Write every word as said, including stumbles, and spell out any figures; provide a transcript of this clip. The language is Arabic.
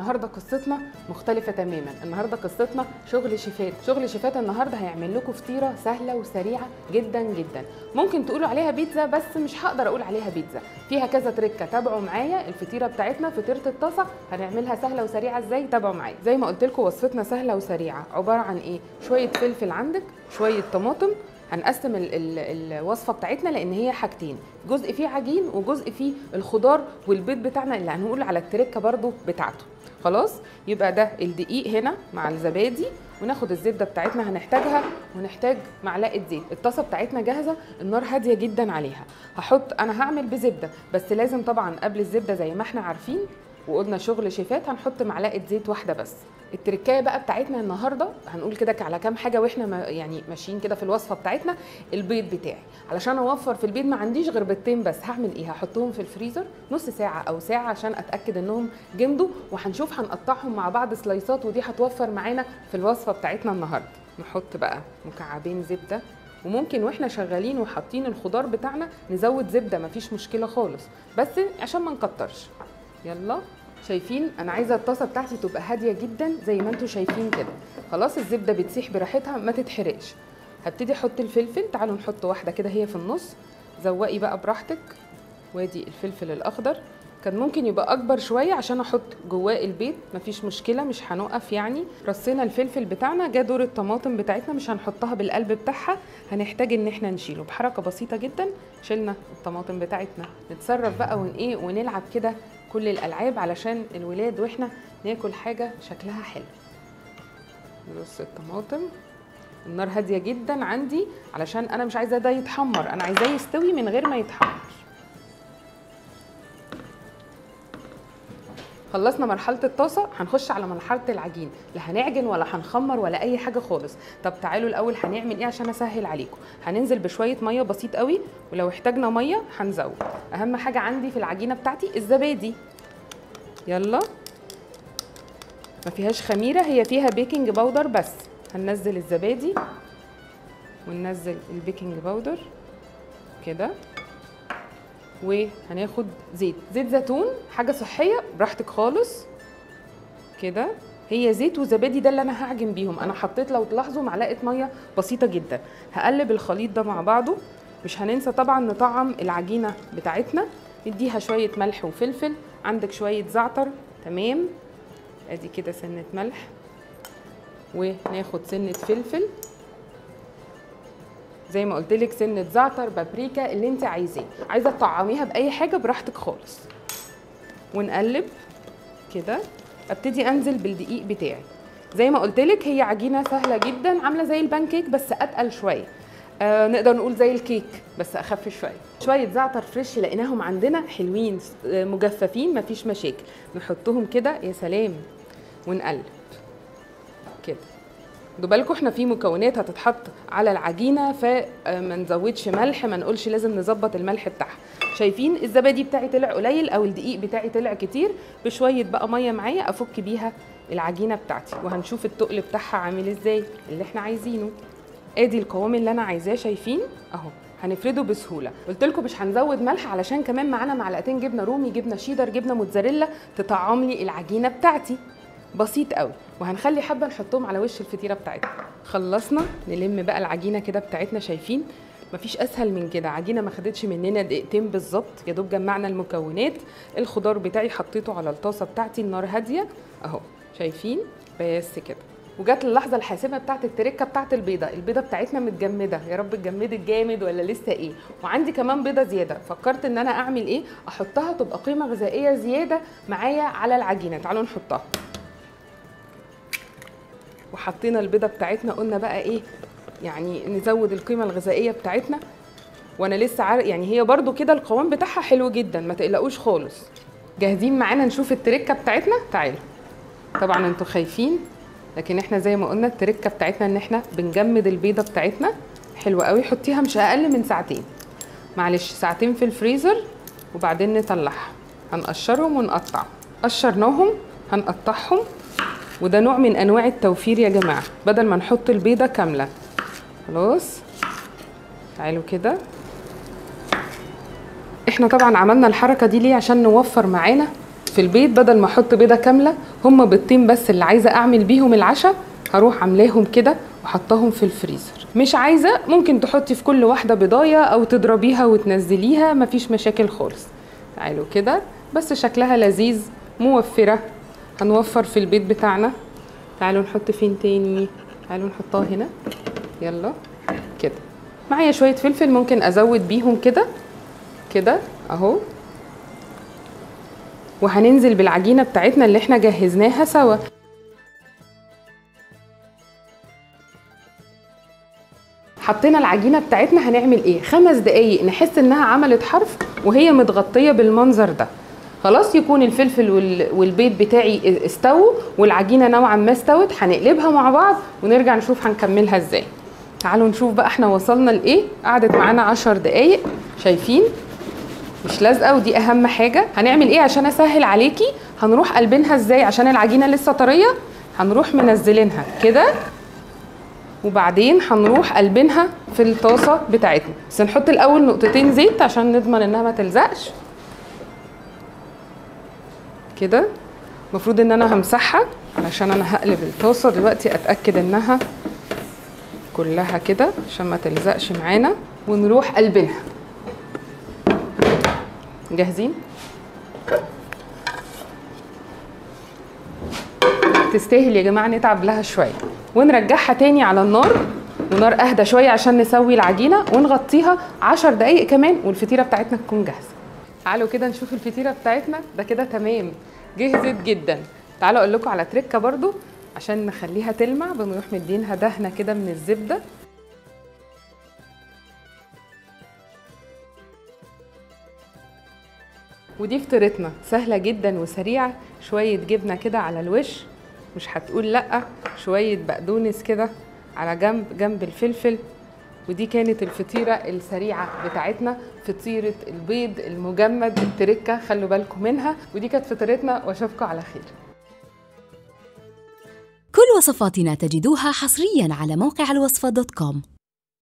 النهارده قصتنا مختلفه تماما. النهارده قصتنا شغل شيفات. شغل شيفات النهارده هيعمل لكم فطيره سهله وسريعه جدا جدا. ممكن تقولوا عليها بيتزا بس مش هقدر اقول عليها بيتزا، فيها كذا تركه. تابعوا معايا الفطيره بتاعتنا، فطيره الطاسه هنعملها سهله وسريعه ازاي. تابعوا معايا. زي ما قلت لكم وصفتنا سهله وسريعه، عباره عن ايه؟ شويه فلفل عندك، شويه طماطم. هنقسم ال ال الوصفه بتاعتنا لان هي حاجتين، جزء فيه عجين وجزء فيه الخضار والبيض بتاعنا اللي هنقول على التركه برضو بتاعته. خلاص، يبقى ده الدقيق هنا مع الزبادي، وناخد الزبده بتاعتنا هنحتاجها، ونحتاج معلقه زيت. الطاسه بتاعتنا جاهزه، النار هاديه جدا عليها. هحط انا هعمل بزبده، بس لازم طبعا قبل الزبده زي ما احنا عارفين وقلنا شغل شيفات هنحط معلقه زيت واحده بس. التركايه بقى بتاعتنا النهارده هنقول كده على كام حاجه واحنا ما يعني ماشيين كده في الوصفه بتاعتنا. البيض بتاعي علشان اوفر في البيض ما عنديش غير بيضتين بس، هعمل ايه؟ هحطهم في الفريزر نص ساعه او ساعه عشان اتاكد انهم جمدوا، وهنشوف هنقطعهم مع بعض سلايسات، ودي هتوفر معانا في الوصفه بتاعتنا النهارده. نحط بقى مكعبين زبده، وممكن واحنا شغالين وحاطين الخضار بتاعنا نزود زبده مفيش مشكله خالص، بس عشان ما نكترش. يلا، شايفين انا عايزه الطاسه بتاعتي تبقى هاديه جدا زي ما انتم شايفين كده. خلاص، الزبده بتسيح براحتها ما تتحرقش. هبتدي احط الفلفل، تعالوا نحط واحده كده هي في النص. زوقي بقى براحتك. وادي الفلفل الاخضر، كان ممكن يبقى اكبر شويه عشان احط جواه البيض، مفيش مشكله مش هنقف يعني. رصينا الفلفل بتاعنا، جه دور الطماطم بتاعتنا مش هنحطها بالقلب بتاعها، هنحتاج ان احنا نشيله بحركه بسيطه جدا. شلنا الطماطم بتاعتنا، نتصرف بقى ون ايه ونلعب كده كل الالعاب علشان الولاد واحنا ناكل حاجه شكلها حلو. نرص الطماطم، النار هاديه جدا عندي علشان انا مش عايزاه ده يتحمر، انا عايزاه يستوي من غير ما يتحمر. خلصنا مرحله الطاسه، هنخش على مرحله العجين. لا هنعجن ولا هنخمر ولا اي حاجه خالص. طب تعالوا الاول هنعمل ايه عشان اسهل عليكم. هننزل بشويه ميه بسيط قوي، ولو احتاجنا ميه هنزود. اهم حاجه عندي في العجينه بتاعتي الزبادي. يلا، ما فيهاش خميره، هي فيها بيكنج باودر بس. هننزل الزبادي وننزل البيكنج باودر كده، وهناخد زيت زيت زيتون، حاجه صحيه براحتك خالص كده. هي زيت وزبادي ده اللي انا هعجن بيهم. انا حطيت لو تلاحظوا معلقه ميه بسيطه جدا. هقلب الخليط ده مع بعضه. مش هننسى طبعا نطعم العجينه بتاعتنا، نديها شويه ملح وفلفل. عندك شويه زعتر، تمام، ادي كده سنه ملح، وناخد سنه فلفل زي ما قلت لك، سنه زعتر، بابريكا، اللي انت عايزاه. عايزه تطعميها باي حاجه براحتك خالص. ونقلب كده. ابتدي انزل بالدقيق بتاعي. زي ما قلت لك هي عجينه سهله جدا، عامله زي البانكيك بس اتقل شويه. آه نقدر نقول زي الكيك بس اخف شويه. شويه زعتر فريش لقيناهم عندنا حلوين مجففين مفيش مشاكل، نحطهم كده. يا سلام. ونقلب كده. خدوا بالكم احنا في مكونات هتتحط على العجينه، فما نزودش ملح، ما نقولش لازم نظبط الملح بتاعها. شايفين الزبادي بتاعي طلع قليل او الدقيق بتاعي طلع كتير، بشويه بقى ميه معايا افك بيها العجينه بتاعتي، وهنشوف التقل بتاعها عامل ازاي اللي احنا عايزينه. ادي القوام اللي انا عايزاه، شايفين اهو. هنفرده بسهوله. قلت لكم مش هنزود ملح علشان كمان معانا معلقتين جبنه رومي، جبنه شيدر، جبنه موتزاريلا تطعم لي العجينه بتاعتي. بسيط قوي. وهنخلي حبه نحطهم على وش الفطيره بتاعتنا. خلصنا. نلم بقى العجينه كده بتاعتنا. شايفين مفيش اسهل من كده. عجينه ما خدتش مننا دقيقتين بالظبط، يا دوب جمعنا المكونات. الخضار بتاعي حطيته على الطاسه بتاعتي، النار هاديه اهو. شايفين بس كده. وجات اللحظه الحاسمه بتاعت التركه بتاعت البيضه. البيضه بتاعتنا متجمده، يا رب اتجمدت جامد ولا لسه ايه. وعندي كمان بيضه زياده، فكرت ان انا اعمل ايه، احطها تبقى قيمه غذائيه زياده معايا على العجينه. تعالوا نحطها. وحطينا البيضه بتاعتنا، قلنا بقى ايه يعني نزود القيمه الغذائيه بتاعتنا. وانا لسه عارف يعني هي برضو كده القوام بتاعها حلو جدا، ما تقلقوش خالص. جاهزين معانا نشوف التركه بتاعتنا؟ تعالوا. طبعا انتوا خايفين، لكن احنا زي ما قلنا التركه بتاعتنا ان احنا بنجمد البيضه بتاعتنا. حلوه قوي. حطيها مش اقل من ساعتين، معلش ساعتين في الفريزر، وبعدين نطلعها. هنقشرهم ونقطع. قشرناهم هنقطعهم، وده نوع من انواع التوفير يا جماعه، بدل ما نحط البيضه كامله. خلاص، تعالوا كده. احنا طبعا عملنا الحركه دي ليه؟ عشان نوفر معانا في البيت بدل ما احط بيضه كامله، هم بيضتين بس اللي عايزه اعمل بيهم العشاء، هروح عاملاهم كده وحطاهم في الفريزر. مش عايزه ممكن تحطي في كل واحده بيضايه او تضربيها وتنزليها، مفيش مشاكل خالص. تعالوا كده، بس شكلها لذيذ، موفره، هنوفر في البيت بتاعنا. تعالوا نحط فين تاني، تعالوا نحطها هنا. يلا كده. معايا شويه فلفل ممكن ازود بيهم كده كده اهو. وهننزل بالعجينه بتاعتنا اللي احنا جهزناها سوا. حطينا العجينه بتاعتنا، هنعمل ايه؟ خمس دقايق نحس انها عملت حرف وهي متغطيه بالمنظر ده. خلاص يكون الفلفل والبيض بتاعي استووا والعجينه نوعا ما استوت. هنقلبها مع بعض ونرجع نشوف هنكملها ازاي. تعالوا نشوف بقى احنا وصلنا لايه. قعدت معانا عشر دقايق، شايفين مش لازقه، ودي اهم حاجه. هنعمل ايه عشان اسهل عليكي؟ هنروح قلبينها ازاي عشان العجينه لسه طريه؟ هنروح منزلينها كده، وبعدين هنروح قلبينها في الطاسه بتاعتنا. بس نحط الاول نقطتين زيت عشان نضمن انها ما تلزقش كده. المفروض ان انا همسحها علشان انا هقلب الطاسه دلوقتي، اتاكد انها كلها كده عشان ما تلزقش معانا. ونروح قلبينها. جاهزين؟ تستاهل يا جماعه نتعب لها شويه. ونرجعها تاني على النار، ونار اهدى شويه عشان نسوي العجينه، ونغطيها عشر دقايق كمان والفطيره بتاعتنا تكون جاهزه. تعالوا كده نشوف الفطيره بتاعتنا. ده كده تمام، جهزت جدا. تعالوا اقول لكم على تريكه برضو عشان نخليها تلمع. بنروح مدينها دهنه كده من الزبده، ودي فطيرتنا سهله جدا وسريعه. شويه جبنه كده على الوش، مش هتقول لا. شويه بقدونس كده على جنب جنب الفلفل. ودي كانت الفطيره السريعه بتاعتنا، فطيره البيض المجمد. التركه خلوا بالكم منها. ودي كانت فطيرتنا، واشوفكم على خير. كل وصفاتنا تجدوها حصريا على موقع الوصفة دوت كوم.